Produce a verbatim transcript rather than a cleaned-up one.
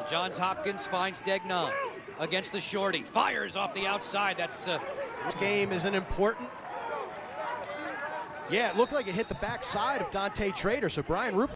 Johns Hopkins finds Degnan against the shorty. Fires off the outside. That's uh, this game is an important. Yeah, it looked like it hit the backside of Dante Trader. So Brian Rupert.